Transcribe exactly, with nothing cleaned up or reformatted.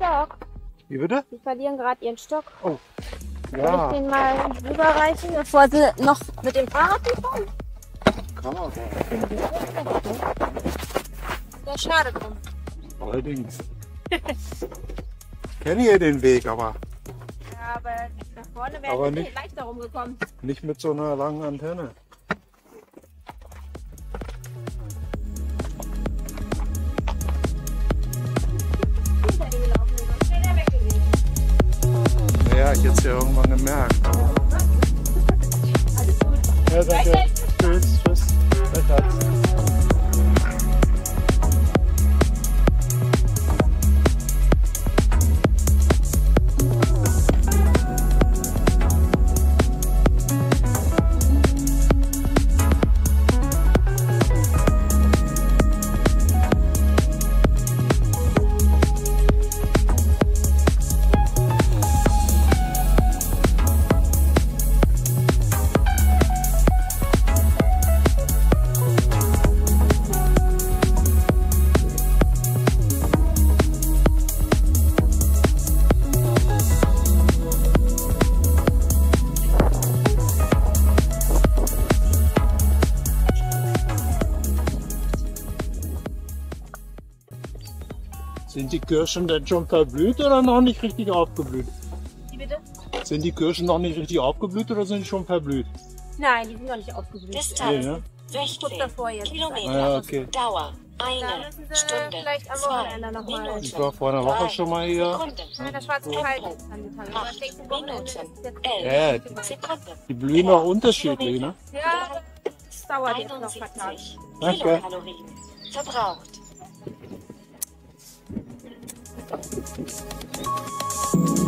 Stock. Wie bitte? Sie verlieren gerade ihren Stock. Oh. Soll Ja. ich den mal rüberreichen, bevor sie noch mit dem Fahrrad fahren? Kann man. Ja, schade drum. Allerdings. Ich kenne ja den Weg, aber Ja, aber nach vorne Aber wäre ich nicht- leichter rumgekommen. nicht mit so einer langen Antenne. Hinter ihm gelaufen, sonst wäre der weg gewesen. Naja, ich jetzt ja irgendwann gemerkt. Alles gut. Ja, danke. Tschüss, tschüss. Gleichfalls. Sind die Kirschen denn schon verblüht oder noch nicht richtig aufgeblüht? Wie bitte? Sind die Kirschen noch nicht richtig aufgeblüht oder sind die schon verblüht? Nein, die sind noch nicht aufgeblüht. Distanz Nee, ne? Guck davor jetzt. Kilometer. Ah, ja, okay. Dauer Da eine müssen sie Stunde. vielleicht am zwei Wochenende nochmal. Minuten. Ich war vor einer Woche schon mal hier. Sekunden. Ja, das schwarze Kalt ist an die Tage. Aber ich denke, Wochenende ist jetzt elf Ja, Sekunden. die blühen auch unterschiedlich, ne? Ja, das dauert jetzt noch vertagt. einundsiebzig Danke. Kilokalorien verbraucht.